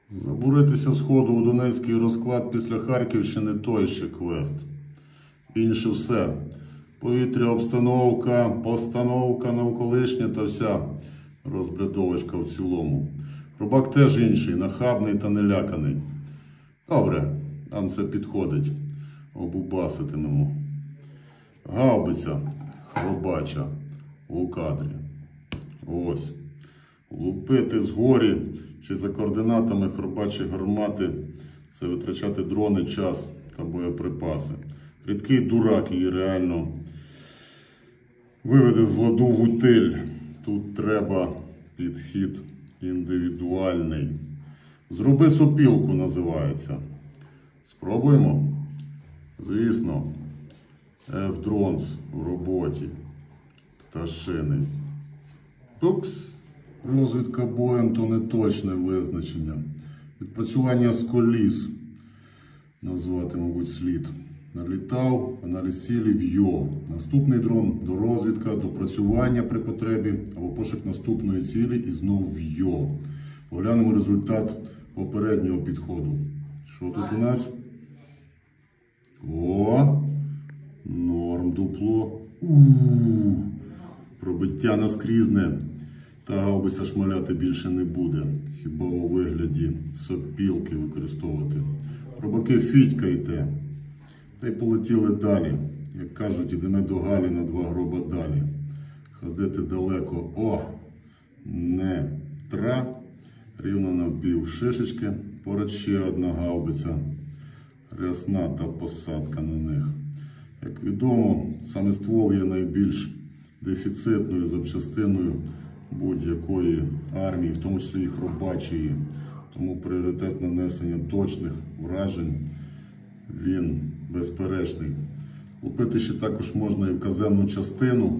Забуритися з ходу у Донецький розклад після Харківщини – той ще квест. Інше все. Повітря, обстановка, постановка навколишня та вся розбрядовочка в цілому. Хробак теж інший, нахабний та неляканий. Добре, нам це підходить. Обубаситимемо. Гаубиця хробача у кадрі. Ось. Лупити згорі чи за координатами хробачої гармати – це витрачати дрони, час та боєприпаси. Рідкий дурак її реально виведе з ладу в утиль. Тут треба підхід індивідуальний. Зроби сопілку називається. Спробуємо? Звісно, F-Drones в роботі. Пташини. Тукс. Розвідка боєм – то не точне визначення. Відпрацювання з коліс. Назвати, мабуть, слід. Налітав, аналіз цілі, вйо. Наступний дрон – дорозвідка, допрацювання при потребі або пошук наступної цілі і знову вйо. Поглянемо результат попереднього підходу. Що тут у нас? О! Норм дупло. Пробиття наскрізне. Та гаубиця шмаляти більше не буде. Хіба у вигляді сопілки використовувати. Хробаки фітькайте. Та й полетіли далі. Як кажуть, ідемо до Галі на 2 гроба далі. Ходити далеко. О! Не тра. Рівно на пів шишечки. Поряд ще одна гаубиця. Рясна та посадка на них. Як відомо, саме ствол є найбільш дефіцитною запчастиною будь-якої армії, в тому числі і хробачої. Тому пріоритет нанесення точних вражень, він безперечний. Лупити ще також можна і в казенну частину,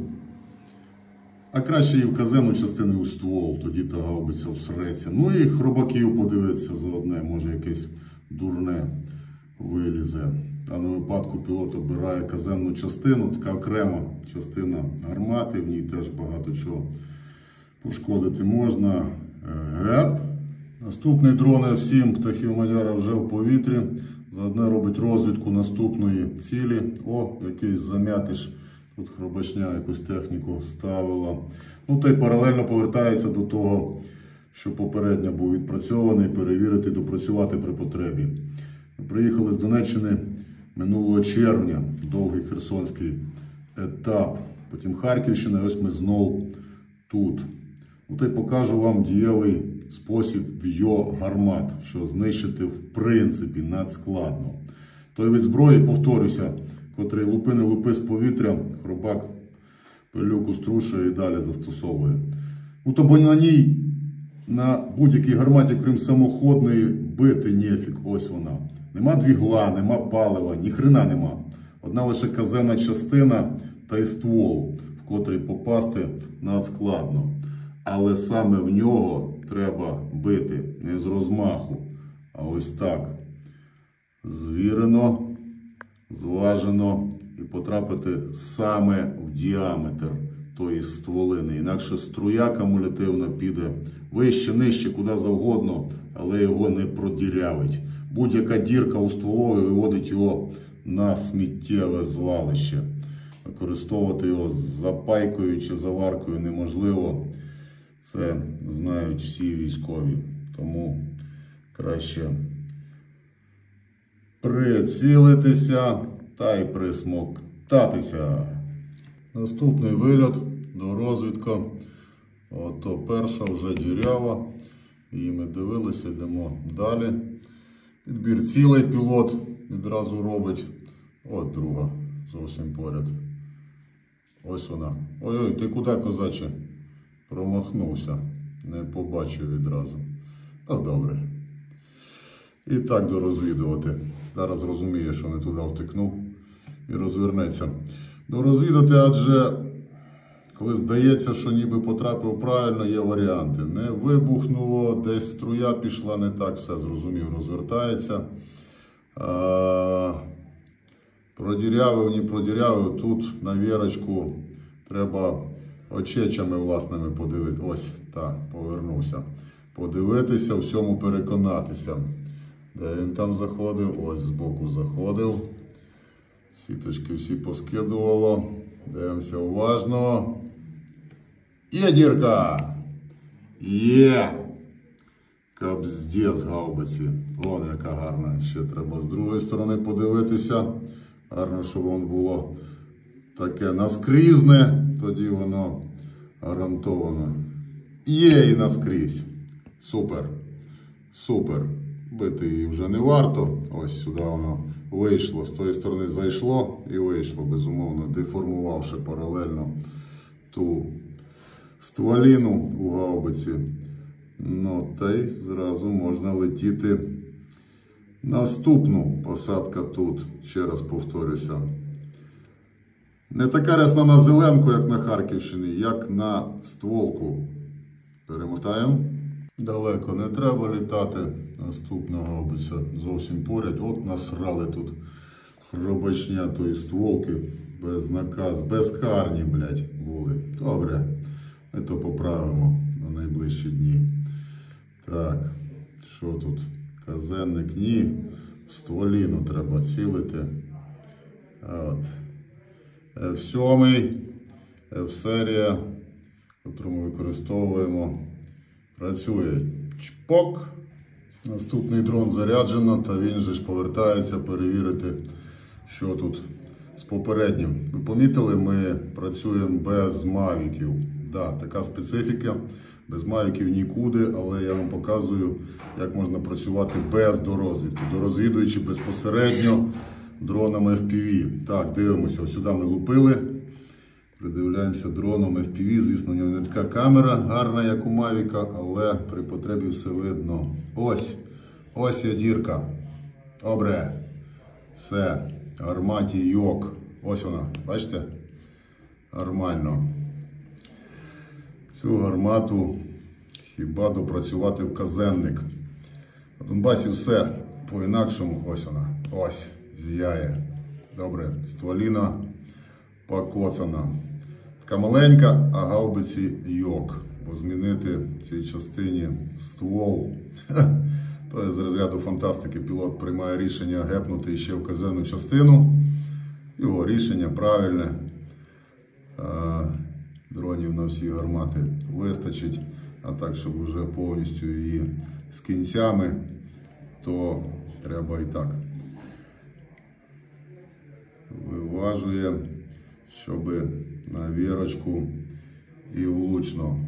а краще і в казенну частину, і у ствол, тоді та гаубиця всреться. Ну і хробаків подивитися заодне, може якесь дурне вилізе. В даному випадку пілот обирає казенну частину, така окрема частина гармати, в ній теж багато чого пошкодити можна. Геп. Наступний дрон F7 птахів Мадяра вже в повітрі. Заодно робить розвідку наступної цілі. О, якийсь зам'ятиш. Тут хробачня якусь техніку ставила. Ну та й паралельно повертається до того, що попередньо був відпрацьований, перевірити, допрацювати при потребі. Ми приїхали з Донеччини минулого червня. Довгий херсонський етап. Потім Харківщина, ось ми знову тут. Ну, та й покажу вам дієвий спосіб вйо гармат, що знищити в принципі надскладно. Той вид зброї, повторюся, котрий лупи не лупи з повітря, хробак пилюку струшує і далі застосовує. Ну, то бо на ній, на будь-якій гарматі, крім самоходної, бити нефік. Ось вона. Нема двігла, нема палива, ні хрена нема. Одна лише казенна частина та й ствол, в котрий попасти надскладно. Але саме в нього треба бити не з розмаху, а ось так. Звірено, зважено і потрапити саме в діаметр тої стволини. Інакше струя кумулятивна піде вище, нижче, куди завгодно, але його не продірявить. Будь-яка дірка у стволові виводить його на сміттєве звалище. Використовувати його з запайкою чи заваркою неможливо. Це знають всі військові. Тому краще прицілитися та й присмоктатися. Наступний вильот до розвідка. Ото перша вже дірява. Її ми дивилися, йдемо далі. Підбір цілий пілот відразу робить. От друга, зовсім поряд. Ось вона. Ой-ой, ти куди, козаче? Промахнувся. Не побачив відразу. Та добре. І так дорозвідувати. Зараз розуміє, що не туди втикнув. І розвернеться. Дорозвідати, адже коли здається, що ніби потрапив правильно, є варіанти. Не вибухнуло, десь струя пішла не так, все зрозумів, розвертається. Продірявив, не продірявив. Тут на вірочку треба очечами власними подивитися. Ось, так, повернувся. подивитися, всьому переконатися. Де він там заходив? Ось збоку заходив. Сіточки всі поскидувало. Дивимося уважно. Є дірка! Є! Кабздець гаубиці. Вон яка гарна. Ще треба з другої сторони подивитися. Гарно, щоб воно було таке наскрізне. Тоді воно гарантовано. Є і наскрізь. Супер. Супер. Бити її вже не варто. Ось сюди воно вийшло. З тої сторони зайшло і вийшло, безумовно, деформувавши паралельно ту стволіну у гаубиці. Ну, та й зразу можна летіти. Наступну посадка тут, ще раз повторюся. Не така рясна на зеленку, як на Харківщині, як на стволку. Перемотаємо. Далеко не треба літати. Наступна гаубиця зовсім поряд. От насрали тут хробачня тої стволки. Без наказ, безкарні, блядь, були. Добре, ми то поправимо на найближчі дні. Так, що тут? Казенник, ні. Стволіну треба цілити. От. F7, F-серія, яку ми використовуємо. Працює. Чпок. Наступний дрон заряджено, та він же ж повертається перевірити, що тут з попереднім. Ви помітили, ми працюємо без мавіків. Да, така специфіка. Без мавіків нікуди, але я вам показую, як можна працювати без дорозвідки. Дорозвідуючи безпосередньо дронами FPV. Так, дивимося, сюди ми лупили. Придивляємося дроном FPV. Звісно, у нього не така камера гарна, як у Мавіка, але при потребі все видно. Ось є дірка. Добре. Все. Гарматі йок. Ось вона. Бачите? Нормально. Цю гармату хіба допрацювати в казенник. На Донбасі все по-інакшому. Ось вона. Ось. Зіяє. Добре. Стволіна покоцана. Така маленька, а гаубиці йок. Бо змінити в цій частині ствол. То є з розряду фантастики. Пілот приймає рішення гепнути ще в казенну частину. Його рішення правильне. Дронів на всі гармати вистачить. А так, щоб вже повністю її з кінцями, то треба і так. Виважує, щоб на вірочку і влучно.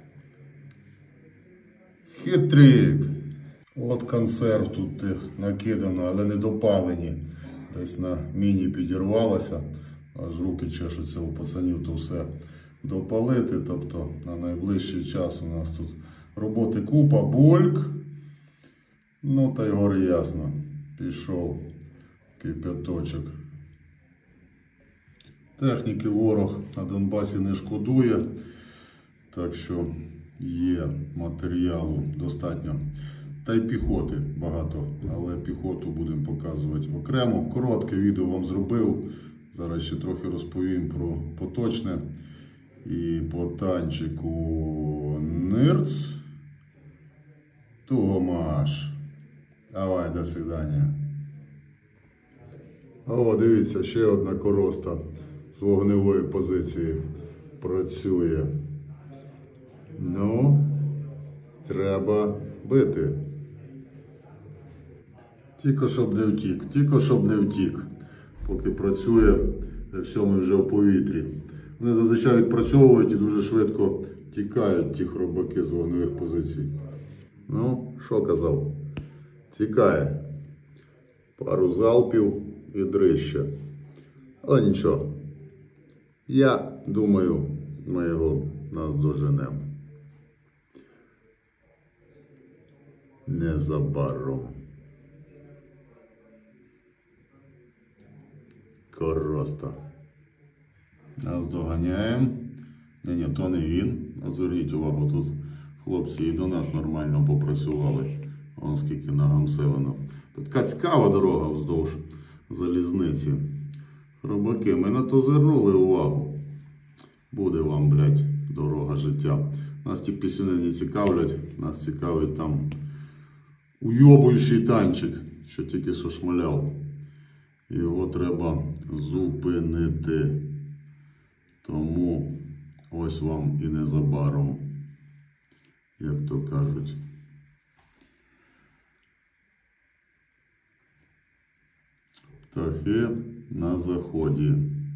Хитрик! От консерв тут тих накидано, але не допалені. Десь на міні підірвалося. Аж руки чешуться у пацанів то все допалити. Тобто на найближчий час у нас тут роботи купа, бульк. Ну та й гори ясно. Пішов кипяточок. Техніки ворог на Донбасі не шкодує. Так що є матеріалу достатньо. Та й піхоти багато, але піхоту будемо показувати окремо. Коротке відео вам зробив. Зараз ще трохи розповім про поточне. І по танчику Нирц. Тугомаш. Давай, до свидання. О, дивіться, ще одна короста з вогневої позиції працює. Ну, треба бити. Тільки щоб не втік, тільки щоб не втік. Поки працює, F7 вже в повітрі. Вони зазвичай відпрацьовують і дуже швидко тікають ті хробаки з вогневих позицій. Ну, що казав? Тікає. Пару залпів і дрища. Але нічого. Я думаю, ми його наздоженемо. Незабаром. Короста. Наздоганяємо. Ні, то не він. А зверніть увагу, тут хлопці і до нас нормально попрацювали. Вон скільки нагамселено. Тут така цікава дорога вздовж залізниці. Хробаки, ми на то звернули увагу. Буде вам, блядь, дорога життя. Нас ті пісюни не цікавлять, нас цікавить там уйобуючий танчик, що тільки що шмаляв. Його треба зупинити. Тому ось вам і незабаром, як то кажуть. Птахи на заході.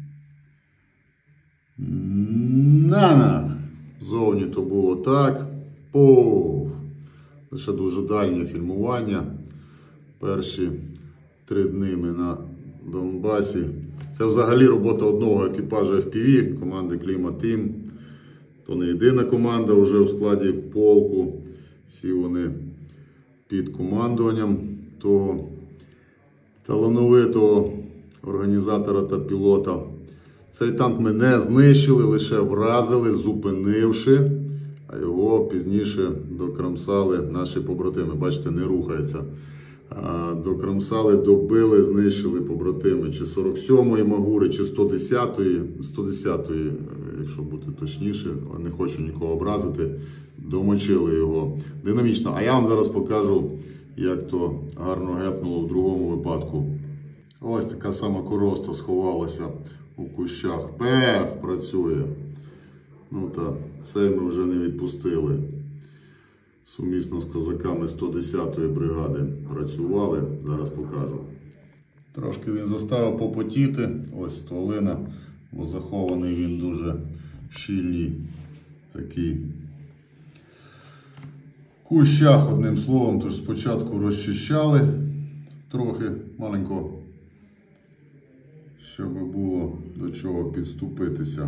Нанах! Зовні то було так. Пуф! Лише дуже дальнє фільмування. Перші 3 дні ми на Донбасі. Це взагалі робота одного екіпажа FPV, команди Клімат Team. То не єдина команда вже у складі полку. Всі вони під командуванням того талановитого організатора та пілота. Цей танк ми не знищили, лише вразили, зупинивши, а його пізніше докрамсали наші побратими. Бачите, не рухається. Докрамсали, добили, знищили побратими чи 47-ї Магури, чи 110-ї, 110-ї, якщо бути точніше, не хочу нікого образити, домочили його динамічно. А я вам зараз покажу, як то гарно гепнуло в другому випадку. Ось така сама короста сховалася у кущах. ПФ працює. Ну та цей ми вже не відпустили. Сумісно з козаками 110-ї бригади працювали. Зараз покажу. Трошки він заставив попотіти. Ось стволина, бо захований він дуже щільний. Такий кущах, одним словом. Тож спочатку розчищали трохи маленько, щоб було до чого підступитися.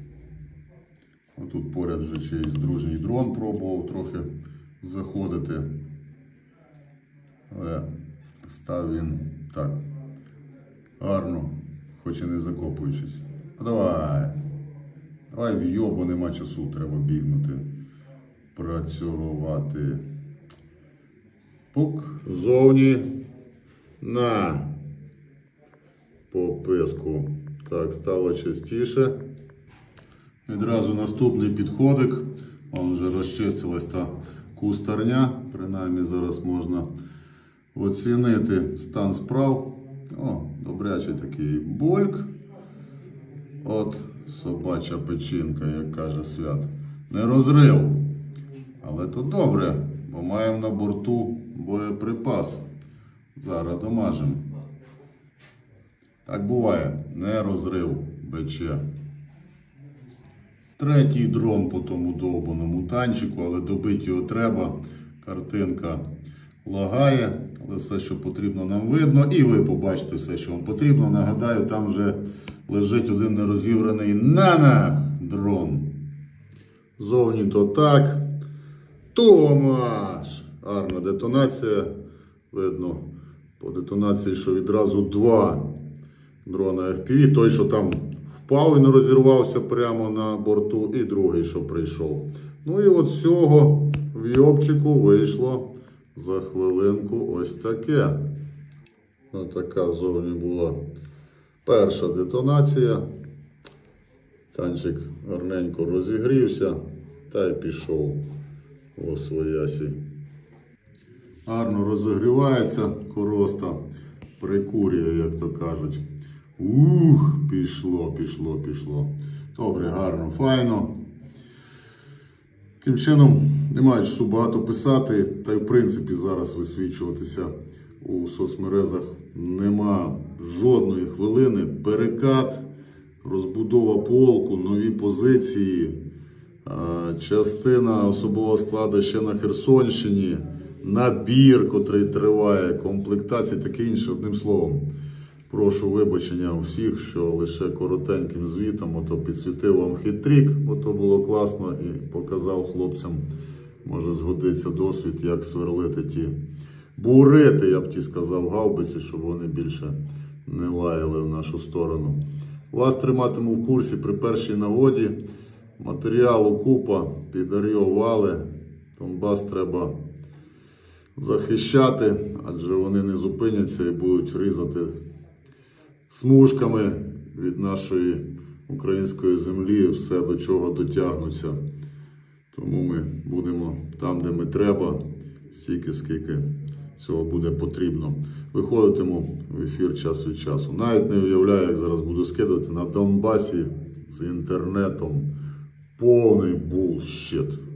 Отут поряд вже чийсь дружній дрон пробував трохи заходити. Але став він так гарно, хоч і не закопуючись. А давай вйобу, нема часу, треба бігнути, працювати. Пук, зовні, на пописку. Так, стало частіше. Відразу наступний підходик. Вон вже розчистилась та кустарня. Принаймні зараз можна оцінити стан справ. О, добрячий такий больк. От собача печінка, як каже Свят. Не розрив. Але то добре, бо маємо на борту боєприпас. Зараз домажемо. Так буває, не розрив БЧ. Третій дрон по тому довбаному танчику, але добити його треба. Картинка лагає, але все, що потрібно, нам видно. І ви побачите все, що вам потрібно. Нагадаю, там вже лежить один нерозібраний дрон. Зовні то так. Томаш! Гарна детонація. Видно по детонації, що відразу 2 дрона FPV. Той, що там впав і не розірвався прямо на борту, і другий, що прийшов. Ну і от з цього в йобчику вийшло за хвилинку ось таке. Ось така зовні була перша детонація. Танчик гарненько розігрівся та й пішов у своясі. Гарно розігрівається короста, прикурює, як то кажуть. Пішло. Добре, гарно, файно. Таким чином, немає часу багато писати, та й в принципі зараз висвічуватися у соцмережах нема жодної хвилини. Перекат, розбудова полку, нові позиції, частина особового складу ще на Херсонщині, набір, котрий триває, комплектації, таке інше, одним словом. Прошу вибачення у всіх, що лише коротеньким звітом ото підсвітив вам хитрик, бо то було класно і показав хлопцям, може згодиться досвід, як сверлити ті бурити, я б ті сказав, гаубиці, щоб вони більше не лаяли в нашу сторону. Вас триматиму в курсі при першій нагоді. Матеріалу купа, підар'йо вали, Донбас треба захищати, адже вони не зупиняться і будуть різати смужками від нашої української землі все, до чого дотягнуться. Тому ми будемо там, де ми треба, стільки, скільки цього буде потрібно. Виходитиму в ефір час від часу. Навіть не уявляю, як зараз буду скидувати на Донбасі з інтернетом. Повний булшіт.